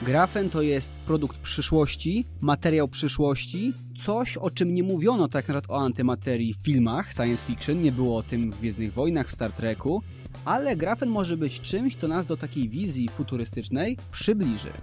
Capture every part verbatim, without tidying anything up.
Grafen to jest produkt przyszłości, materiał przyszłości, coś, o czym nie mówiono tak na przykład o antymaterii w filmach science fiction, nie było o tym w Gwiezdnych Wojnach, w Star Treku, ale grafen może być czymś, co nas do takiej wizji futurystycznej przybliży.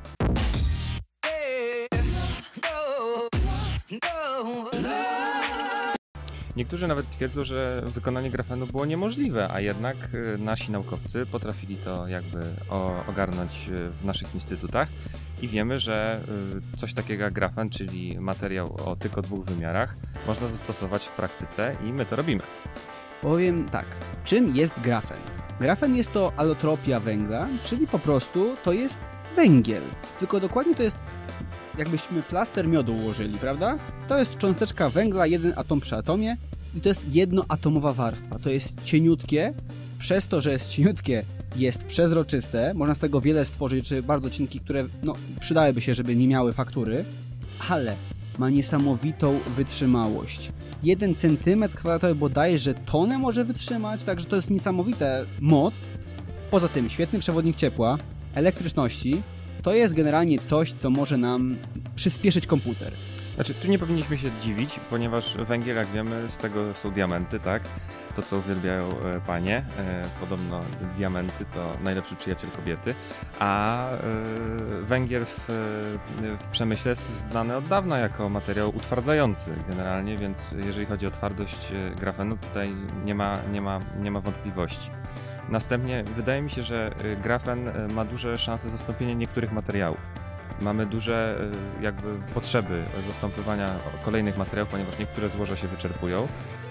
Niektórzy nawet twierdzą, że wykonanie grafenu było niemożliwe, a jednak nasi naukowcy potrafili to jakby ogarnąć w naszych instytutach i wiemy, że coś takiego jak grafen, czyli materiał o tylko dwóch wymiarach, można zastosować w praktyce i my to robimy. Powiem tak, czym jest grafen? Grafen jest to alotropia węgla, czyli po prostu to jest węgiel, tylko dokładnie to jest, jakbyśmy plaster miodu ułożyli, prawda? To jest cząsteczka węgla, jeden atom przy atomie i to jest jednoatomowa warstwa. To jest cieniutkie, przez to, że jest cieniutkie, jest przezroczyste, można z tego wiele stworzyć rzeczy bardzo cienkie, które no, przydałyby się, żeby nie miały faktury, ale ma niesamowitą wytrzymałość. Jeden centymetr kwadratowy bodajże tonę może wytrzymać, także to jest niesamowita moc. Poza tym świetny przewodnik ciepła, elektryczności, to jest generalnie coś, co może nam przyspieszyć komputer. Znaczy, tu nie powinniśmy się dziwić, ponieważ węgiel, jak wiemy, z tego są diamenty, tak? To, co uwielbiają e, panie. E, podobno diamenty to najlepszy przyjaciel kobiety, a e, węgiel w, w przemyśle jest znany od dawna jako materiał utwardzający generalnie, więc jeżeli chodzi o twardość grafenu, tutaj nie ma, nie ma, nie ma wątpliwości. Następnie wydaje mi się, że grafen ma duże szanse zastąpienia niektórych materiałów. Mamy duże jakby potrzeby zastępowania kolejnych materiałów, ponieważ niektóre złoża się wyczerpują,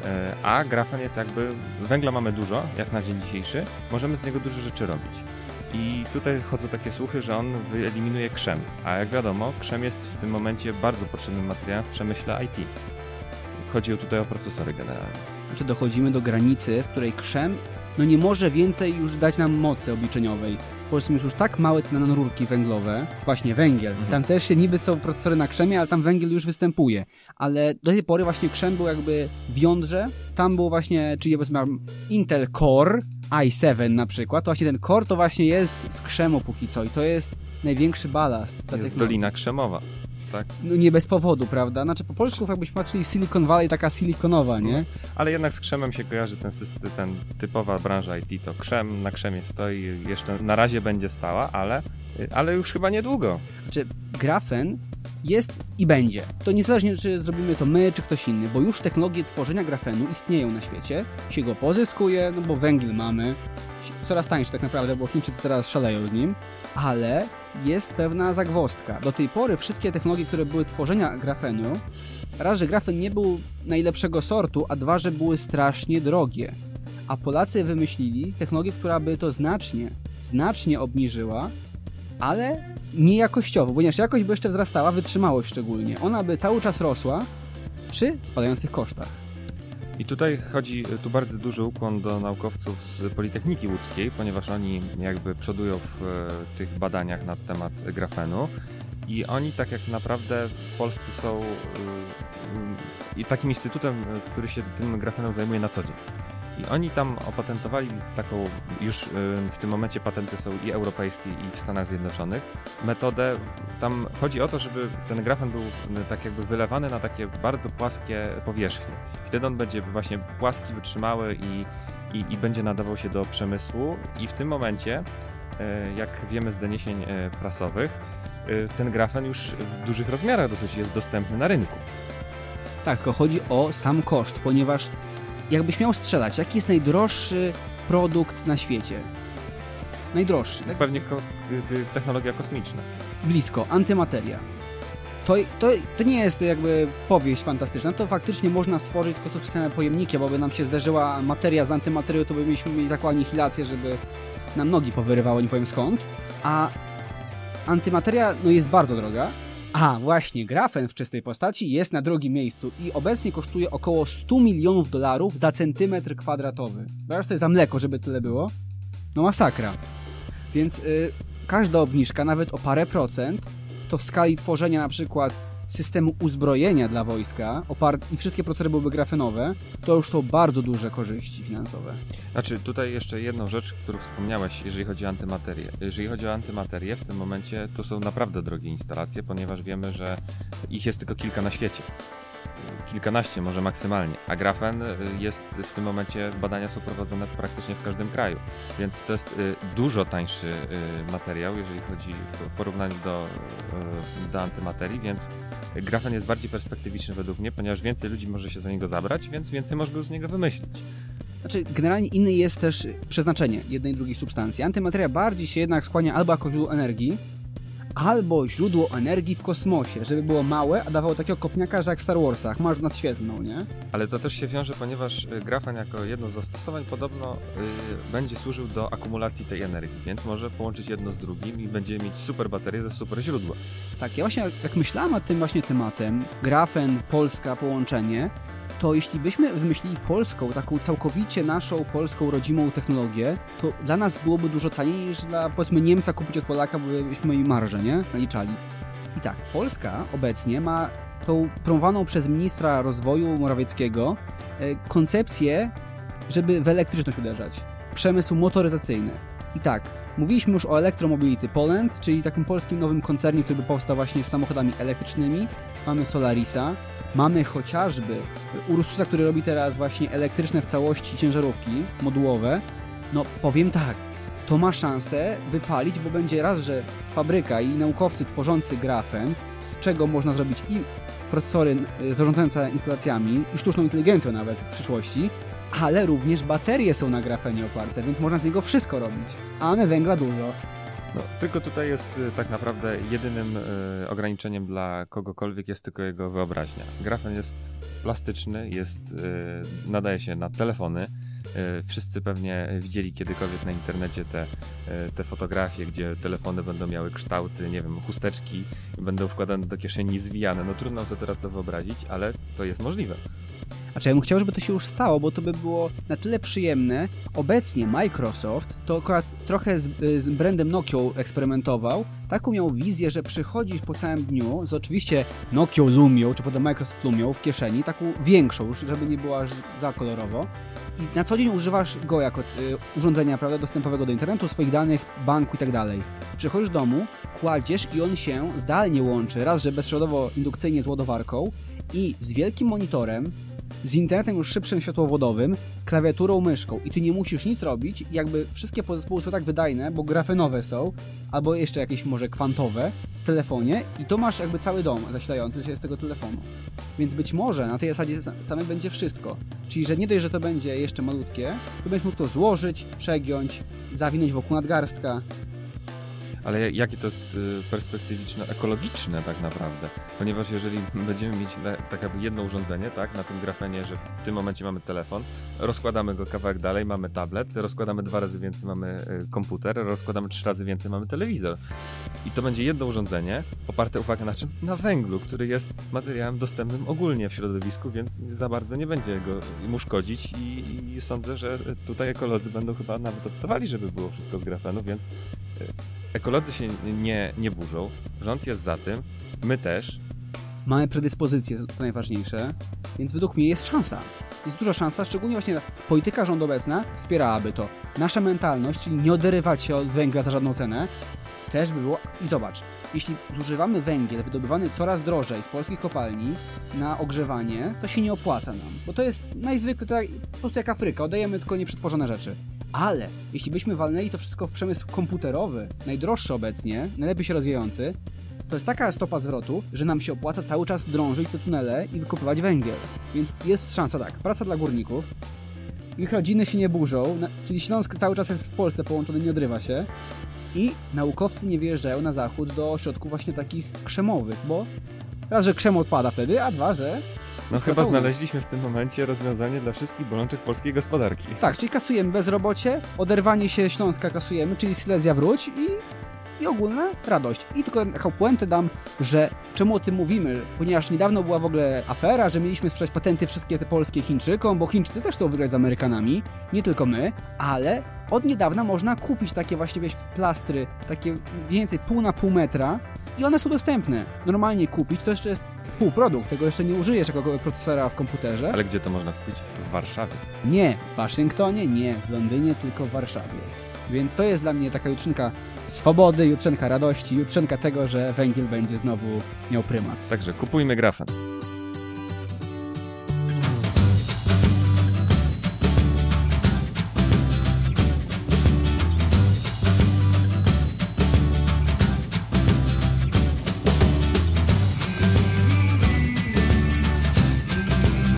a grafen jest jakby, węgla mamy dużo, jak na dzień dzisiejszy, możemy z niego dużo rzeczy robić. I tutaj chodzą takie słuchy, że on wyeliminuje krzem, a jak wiadomo, krzem jest w tym momencie bardzo potrzebnym materiałem w przemyśle I T. Chodzi tutaj o procesory generalnie. Znaczy dochodzimy do granicy, w której krzem no nie może więcej już dać nam mocy obliczeniowej. Po prostu jest już tak małe te nanorurki węglowe, właśnie węgiel. Mhm. Tam też się niby są procesory na krzemie, ale tam węgiel już występuje. Ale do tej pory właśnie krzem był jakby w jądrze. Tam było właśnie, czyli powiedzmy Intel Core i siedem na przykład. To właśnie ten Core to właśnie jest z krzemu póki co i to jest największy balast. Jest technologii. Dolina krzemowa. Tak. No nie bez powodu, prawda? Znaczy po polsku jakbyśmy patrzyli Silicon Valley, taka silikonowa, nie? Ale jednak z krzemem się kojarzy ten system, ten typowa branża I T, to krzem na krzemie stoi, jeszcze na razie będzie stała, ale, ale już chyba niedługo. Znaczy grafen jest i będzie. To niezależnie, czy zrobimy to my, czy ktoś inny, bo już technologie tworzenia grafenu istnieją na świecie, się go pozyskuje, no bo węgiel mamy, coraz tańszy tak naprawdę, bo Chińczycy teraz szaleją z nim, ale jest pewna zagwozdka. Do tej pory wszystkie technologie, które były tworzenia grafenu, raz, że grafen nie był najlepszego sortu, a dwa, że były strasznie drogie. A Polacy wymyślili technologię, która by to znacznie, znacznie obniżyła, ale nie jakościowo, ponieważ jakość by jeszcze wzrastała, wytrzymałość szczególnie. Ona by cały czas rosła przy spadających kosztach. I tutaj chodzi tu bardzo duży ukłon do naukowców z Politechniki Łódzkiej, ponieważ oni jakby przodują w tych badaniach na temat grafenu i oni tak jak naprawdę w Polsce są i takim instytutem, który się tym grafenem zajmuje na co dzień. I oni tam opatentowali taką, już w tym momencie patenty są i europejskie, i w Stanach Zjednoczonych, metodę, tam chodzi o to, żeby ten grafen był tak jakby wylewany na takie bardzo płaskie powierzchnie. Wtedy on będzie właśnie płaski, wytrzymały i, i, i będzie nadawał się do przemysłu i w tym momencie, jak wiemy z doniesień prasowych, ten grafen już w dużych rozmiarach dosyć jest dostępny na rynku. Tak, tylko chodzi o sam koszt, ponieważ jakbyś miał strzelać, jaki jest najdroższy produkt na świecie? Najdroższy, tak? Pewnie ko- technologia kosmiczna. Blisko, antymateria. To, to, to nie jest jakby powieść fantastyczna, to faktycznie można stworzyć tylko są specjalne pojemniki, bo by nam się zderzyła materia z antymaterią, to by mieliśmy mieli taką anihilację, żeby nam nogi powyrywało, nie powiem skąd. A antymateria no, jest bardzo droga. A właśnie, grafen w czystej postaci jest na drugim miejscu i obecnie kosztuje około sto milionów dolarów za centymetr kwadratowy. Wyobraź sobie za mleko, żeby tyle było? No masakra. Więc yy, każda obniżka, nawet o parę procent, to w skali tworzenia na przykład systemu uzbrojenia dla wojska opart- i wszystkie procesory byłyby grafenowe, to już są bardzo duże korzyści finansowe. Znaczy, tutaj jeszcze jedną rzecz, którą wspomniałeś, jeżeli chodzi o antymaterię. Jeżeli chodzi o antymaterię, w tym momencie to są naprawdę drogie instalacje, ponieważ wiemy, że ich jest tylko kilka na świecie. Kilkanaście może maksymalnie, a grafen jest w tym momencie, badania są prowadzone praktycznie w każdym kraju, więc to jest dużo tańszy materiał, jeżeli chodzi w porównaniu do, do antymaterii, więc grafen jest bardziej perspektywiczny według mnie, ponieważ więcej ludzi może się za niego zabrać, więc więcej można z niego wymyślić. Znaczy, generalnie inne jest też przeznaczenie jednej i drugiej substancji. Antymateria bardziej się jednak skłania albo jako źródło energii, albo źródło energii w kosmosie, żeby było małe, a dawało takiego kopniaka, że jak w Star Warsach, masz nadświetlną, nie? Ale to też się wiąże, ponieważ grafen jako jedno z zastosowań podobno yy, będzie służył do akumulacji tej energii, więc może połączyć jedno z drugim i będziemy mieć super baterię ze super źródła. Tak, ja właśnie jak myślałem nad tym właśnie tematem, grafen, Polska, połączenie, to jeśli byśmy wymyślili polską, taką całkowicie naszą polską rodzimą technologię, to dla nas byłoby dużo taniej niż dla, powiedzmy, Niemca kupić od Polaka, bo byśmy mieli marżę, nie? Naliczali. I tak, Polska obecnie ma tą promowaną przez ministra rozwoju Morawieckiego e, koncepcję, żeby w elektryczność uderzać, w przemysł motoryzacyjny. I tak, mówiliśmy już o Electromobility Poland, czyli takim polskim nowym koncernie, który by powstał właśnie z samochodami elektrycznymi. Mamy Solarisa. Mamy chociażby Ursusa, który robi teraz właśnie elektryczne w całości ciężarówki modułowe. No powiem tak, to ma szansę wypalić, bo będzie raz, że fabryka i naukowcy tworzący grafen, z czego można zrobić i procesory zarządzające instalacjami, i sztuczną inteligencją nawet w przyszłości, ale również baterie są na grafenie oparte, więc można z niego wszystko robić, a mamy węgla dużo. No, tylko tutaj jest tak naprawdę jedynym y, ograniczeniem dla kogokolwiek jest tylko jego wyobraźnia. Grafen jest plastyczny, jest, y, nadaje się na telefony. Y, wszyscy pewnie widzieli kiedykolwiek na internecie te, y, te fotografie, gdzie telefony będą miały kształty, nie wiem, chusteczki, będą wkładane do kieszeni i zwijane. No trudno sobie teraz to wyobrazić, ale to jest możliwe. Znaczy ja bym chciał, żeby to się już stało, bo to by było na tyle przyjemne. Obecnie Microsoft to akurat trochę z, z brandem Nokią eksperymentował. Taką miał wizję, że przychodzisz po całym dniu z oczywiście Nokią Lumią, czy potem Microsoft Lumią w kieszeni, taką większą już, żeby nie była za kolorowo. I na co dzień używasz go jako y, urządzenia, prawda, dostępowego do internetu, swoich danych, banku i tak dalej. Przychodzisz do domu, kładziesz i on się zdalnie łączy, raz, że bezprzewodowo indukcyjnie z ładowarką i z wielkim monitorem, z internetem już szybszym światłowodowym, klawiaturą, myszką i ty nie musisz nic robić, jakby wszystkie podzespoły są tak wydajne, bo grafenowe są, albo jeszcze jakieś może kwantowe w telefonie i to masz jakby cały dom zasilający się z tego telefonu. Więc być może na tej zasadzie samej będzie wszystko. Czyli, że nie dość, że to będzie jeszcze malutkie, to będziesz mógł to złożyć, przegiąć, zawinąć wokół nadgarstka. Ale jakie to jest perspektywiczno-ekologiczne tak naprawdę? Ponieważ jeżeli będziemy mieć tak jakby jedno urządzenie, tak, na tym grafenie, że w tym momencie mamy telefon, rozkładamy go kawałek dalej, mamy tablet, rozkładamy dwa razy więcej, mamy komputer, rozkładamy trzy razy więcej, mamy telewizor. I to będzie jedno urządzenie oparte, uwaga, na czym? Na węglu, który jest materiałem dostępnym ogólnie w środowisku, więc za bardzo nie będzie go mu szkodzić i, i sądzę, że tutaj ekolodzy będą chyba nawet optowali, żeby było wszystko z grafenu, więc ekolodzy się nie, nie burzą, rząd jest za tym, my też. Mamy predyspozycje, to najważniejsze, więc według mnie jest szansa. Jest duża szansa, szczególnie właśnie polityka rządu obecna wspierałaby to. Nasza mentalność, czyli nie oderwać się od węgla za żadną cenę, też by było. I zobacz, jeśli zużywamy węgiel wydobywany coraz drożej z polskich kopalni na ogrzewanie, to się nie opłaca nam, bo to jest najzwykle tak, po prostu jak Afryka, oddajemy tylko nieprzetworzone rzeczy. Ale jeśli byśmy walnęli to wszystko w przemysł komputerowy, najdroższy obecnie, najlepiej się rozwijający, to jest taka stopa zwrotu, że nam się opłaca cały czas drążyć te tunele i wykopywać węgiel. Więc jest szansa tak, praca dla górników, ich rodziny się nie burzą, czyli Śląsk cały czas jest w Polsce połączony, nie odrywa się i naukowcy nie wyjeżdżają na zachód do ośrodków właśnie takich krzemowych, bo raz, że krzem odpada wtedy, a dwa, że no chyba znaleźliśmy w tym momencie rozwiązanie dla wszystkich bolączek polskiej gospodarki. Tak, czyli kasujemy bezrobocie, oderwanie się Śląska kasujemy, czyli Silesia wróć i, i ogólna radość. I tylko taką puentę dam, że czemu o tym mówimy, ponieważ niedawno była w ogóle afera, że mieliśmy sprzedać patenty wszystkie te polskie Chińczykom, bo Chińczycy też chcą wygrać z Amerykanami, nie tylko my, ale od niedawna można kupić takie właśnie, wiesz, plastry, takie mniej więcej pół na pół metra i one są dostępne. Normalnie kupić, to jeszcze jest półprodukt, tego jeszcze nie użyjesz jako procesora w komputerze. Ale gdzie to można kupić? W Warszawie. Nie, w Waszyngtonie, nie, w Londynie, tylko w Warszawie. Więc to jest dla mnie taka jutrzenka swobody, jutrzenka radości, jutrzenka tego, że węgiel będzie znowu miał prymat. Także kupujmy grafen.